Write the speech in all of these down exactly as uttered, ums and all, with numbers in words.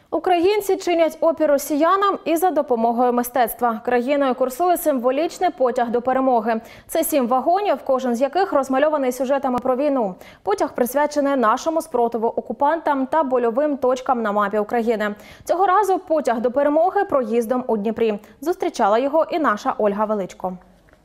Українці чинять опір росіянам і за допомогою мистецтва. Країною курсує символічний потяг до перемоги. Це сім вагонів, кожен з яких розмальований сюжетами про війну. Потяг присвячений нашому спротиву окупантам та больовим точкам на мапі України. Цього разу потяг до перемоги проїздом у Дніпрі. Зустрічала його і наша Ольга Величко.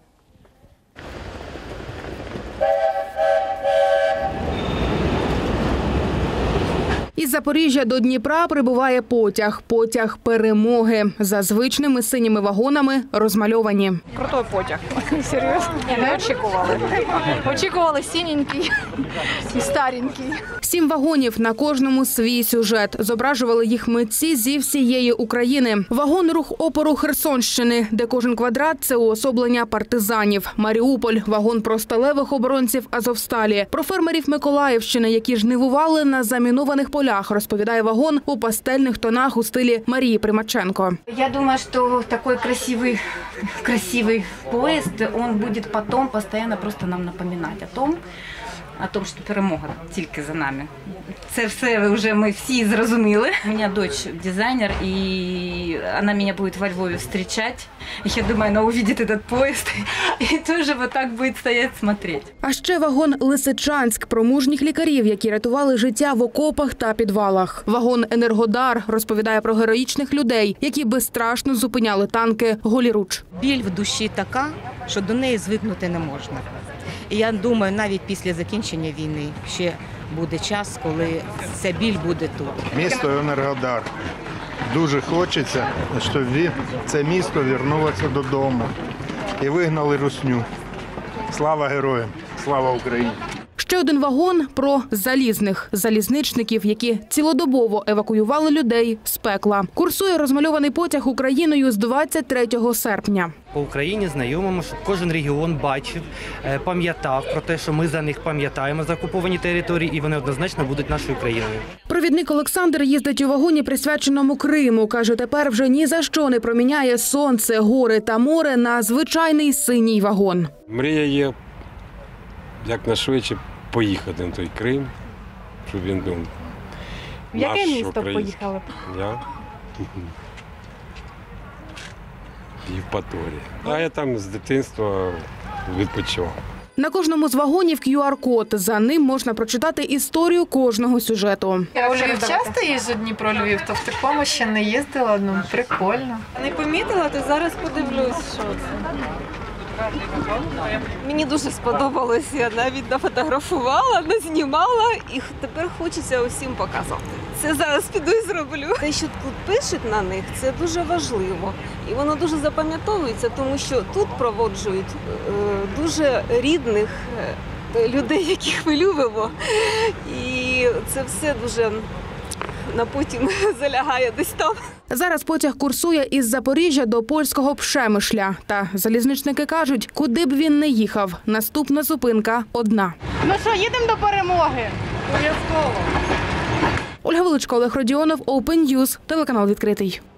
Із Запоріжжя до Дніпра прибуває потяг. Потяг перемоги. За звичними синіми вагонами розмальовані. Крутой потяг. Серйозно? Не очікували. Очікували синенький і старенький. Сім вагонів, на кожному свій сюжет. Зображували їх митці зі всієї України. Вагон «Рух опору Херсонщини», де кожен квадрат – це уособлення партизанів. Маріуполь – вагон про сталевих оборонців Азовсталі. Про фермерів Миколаївщини, які жнивували на замінованих полях, розповідає вагон у пастельних тонах у стилі Марії Примаченко. Я думаю, что такой красивый, красивый поезд, он будет потом постоянно просто нам напоминать о том, о том, що перемога тільки за нами. Це все вже ми всі зрозуміли. У мене дочь дизайнер, і вона мене буде во Львові зустрічати. Я думаю, вона увидить этот поезд і теж вот так буде стояти, смотреть. А ще вагон «Лисичанськ» про мужніх лікарів, які рятували життя в окопах та підвалах. Вагон «Енергодар» розповідає про героїчних людей, які безстрашно зупиняли танки голіруч. Біль в душі така, що до неї звикнути не можна. І я думаю, навіть після закінчення війни ще буде час, коли ця біль буде тут. Місто Енергодар. Дуже хочеться, щоб це місто повернулося додому і вигнали русню. Слава героям! Слава Україні! Ще один вагон про залізних залізничників, які цілодобово евакуювали людей з пекла. Курсує розмальований потяг Україною з двадцять третього серпня. По Україні знайомимо, щоб кожен регіон бачив, пам'ятав про те, що ми за них пам'ятаємо, за окуповані території, і вони однозначно будуть нашою країною. Провідник Олександр їздить у вагоні, присвяченому Криму. Каже, тепер вже ні за що не проміняє сонце, гори та море на звичайний синій вагон. Мрія є якнайшвидше поїхати на той Крим, щоб він був. В яке місто поїхали? Я? Євпаторія. А я там з дитинства відпочивав. На кожному з вагонів ку ар код. За ним можна прочитати історію кожного сюжету. Я у Львів часто їжджу Дніпро-Львів, то в такому ще не їздила, ну прикольно. Не помітила, то зараз подивлюсь, що це. Мені дуже сподобалось, я навіть нафотографувала, назнімала і тепер хочеться усім показати. Це зараз піду і зроблю. Те, що тут пишуть на них, це дуже важливо. І воно дуже запам'ятовується, тому що тут проводжують дуже рідних людей, яких ми любимо. І це все дуже на потім залягає десь там. Зараз потяг курсує із Запоріжжя до польського Пшемишля. Та залізничники кажуть, куди б він не їхав, наступна зупинка одна. Ну що, їдемо до перемоги? Обов'язково. Ольга Величко, Олег Родіонов, Open News, телеканал «Відкритий».